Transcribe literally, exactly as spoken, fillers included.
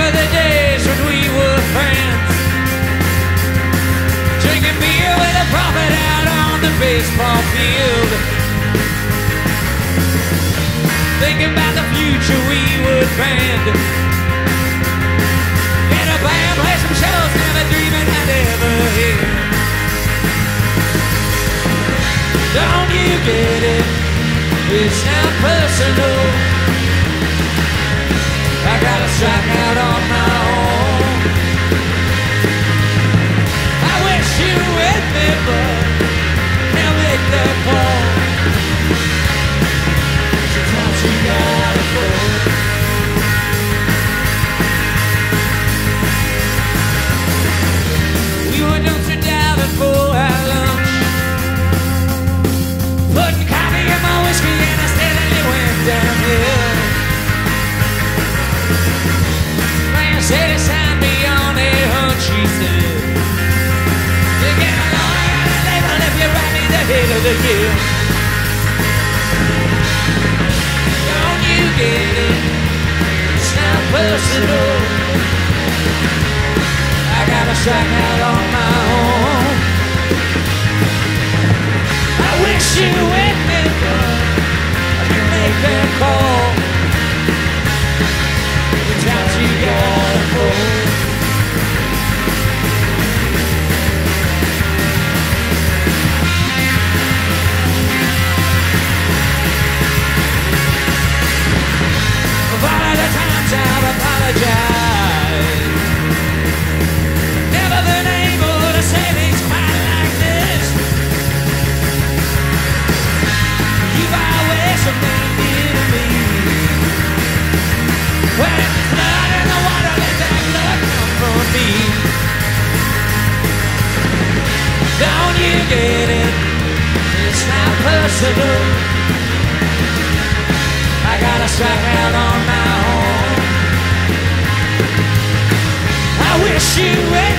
Remember the days when we were friends, drinking beer with a prophet out on the baseball field, thinking about the future we would band. In a band, play some shows, never dreaming I'd ever hear. Don't you get it? It's not personal. I gotta strike out on my own. I wish you were with me, but can't make that call. Sometimes you gotta go. We were dumpster diving for our lunch, putting coffee in my whiskey and I steadily went downhill. Man said he signed me on a hunch, he said, you get a lawyer and a label if you write me the hit of the year. Don't you get it? It's not personal. I gotta strike out on my own. I wish you were with me, but I can make that call. The times you gotta go. Of all of the times I've apologized, never been able to say things quite like this. You've always been near to me. When it's blood in the water, let that blood come from me. Don't you get it? It's not personal. I gotta strike out on my own. I wish you would.